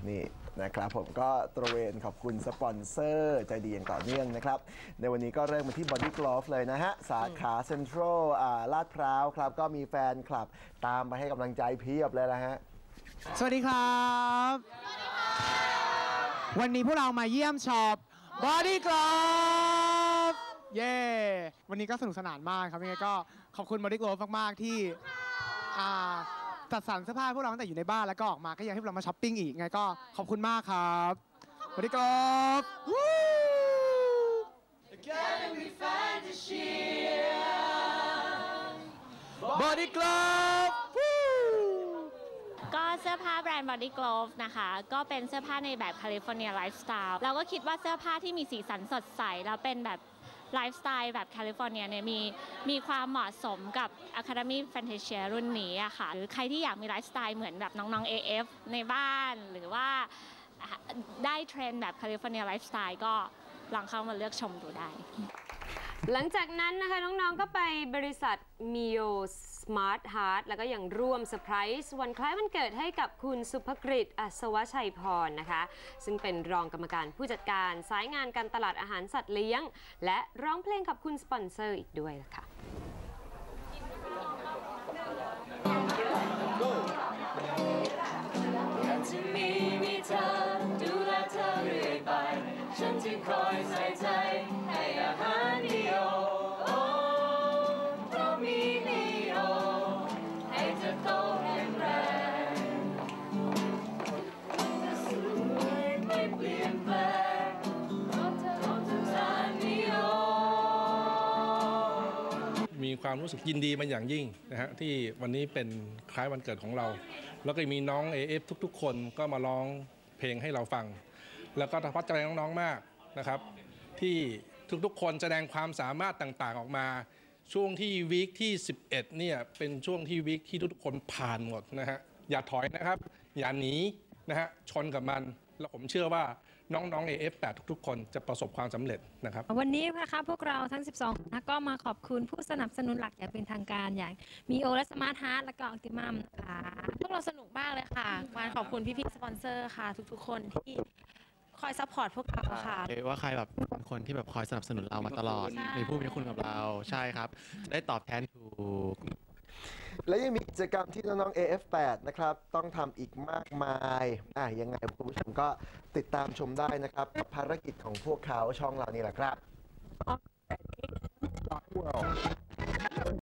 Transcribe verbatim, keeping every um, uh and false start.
นี่นะครับผมก็ตระเวนขอบคุณสปอนเซอร์ใจดีอย่างต่อเนื่องนะครับในวันนี้ก็เริ่มมาที่ Body Glove เลยนะฮะสาขาเซ็นทรัลลาดพร้าวครับก็มีแฟนคลับตามไปให้กำลังใจเพียบเลยนะฮะสวัสดีครับวันนี้พวกเรามาเยี่ยมช็อป Body Glove เย้วันนี้ก็สนุกสนานมากครับยังไงก็ขอบคุณ Body Glove มากๆที่จัดสรรเสื้อผ้าพวกเราตั้งแต่อยู่ในบ้านแล้วก็ออกมาก็ยังให้พวกเรามาช้อปปิ้งอีกไงก็ขอบคุณมากครับ Body Glove Body Glove ก็เสื้อผ้าแบรนด์ Body Glove นะคะก็เป็นเสื้อผ้าในแบบ California Lifestyle เราก็คิดว่าเสื้อผ้าที่มีสีสันสดใสแล้วเป็นแบบไลฟ์สไตล์แบบแคลิฟอร์เนียเนี่ยมีมีความเหมาะสมกับ Academy Fantasia รุ่นนี้อะค่ะหรือใครที่อยากมีไลฟ์สไตล์เหมือนแบบน้องๆ เอ เอฟ ในบ้านหรือว่าได้เทรนด์แบบแคลิฟอร์เนียไลฟ์สไตล์ก็ลองเข้ามาเลือกชมดูได้หลังจากนั้นนะคะน้องๆก็ไปบริษัท Mio Smart Heart แล้วก็ยังร่วมเซอร์ไพรส์วันคล้ายวันเกิดให้กับคุณสุภกฤษ อัศวชัยพรนะคะซึ่งเป็นรองกรรมการผู้จัดการสายงานการตลาดอาหารสัตว์เลี้ยงและร้องเพลงกับคุณสปอนเซอร์อีกด้วยล่ะค่ะที่มีมีเธอดูแลเธอเรื่อยไปฉันที่คอยใส่ใจให้อาหารนิยมโอ้เพราะมีนิยมให้เธอโตแข็งแรงสวยไม่เปลี่ยนแปลงเพราะเธอของเธอสารนิยมมีความรู้สึกยินดีมันอย่างยิ่งนะฮะที่วันนี้เป็นคล้ายวันเกิดของเราแล้วก็มีน้อง เอ เอฟ ทุกๆคนก็มาร้องเพลงให้เราฟังแล้วก็ประทับใจน้องๆมากนะครับที่ทุกๆคนแสดงความสามารถต่างๆออกมาช่วงที่วีคที่สิบเอ็ดเนี่ยเป็นช่วงที่วีคที่ทุกๆคนผ่านหมดนะฮะอย่าถอยนะครับอย่าหนีนะฮะชนกับมันแล้วผมเชื่อว่าน้องๆ เอ เอฟ แปด ทุกๆคนจะประสบความสำเร็จนะครับวันนี้นะคะพวกเราทั้งสิบสองนะก็มาขอบคุณผู้สนับสนุนหลักอย่างเป็นทางการอย่างมีโอและสมาร์ทฮาร์ทและก็ออ ติมัมนะคะพวกเราสนุกมากเลยค่ะการขอบคุณพี่ๆสปอนเซอร์ค่ะทุกๆคนที่คอยซัพพอร์ตพวกเราค่ะหรือว่าใครแบบเป็นคนที่แบบคอยสนับสนุนเรามาตลอดมีผู้มีคุณกับเราใช่ครับจะได้ตอบแทนถูกและยังมีกิจกรรมที่น้องๆ เอ เอฟ แปด นะครับต้องทำอีกมากมายอ่ะยังไงคุณผู้ชมก็ติดตามชมได้นะครับภารกิจของพวกเขาช่องเรานี่แหละครับ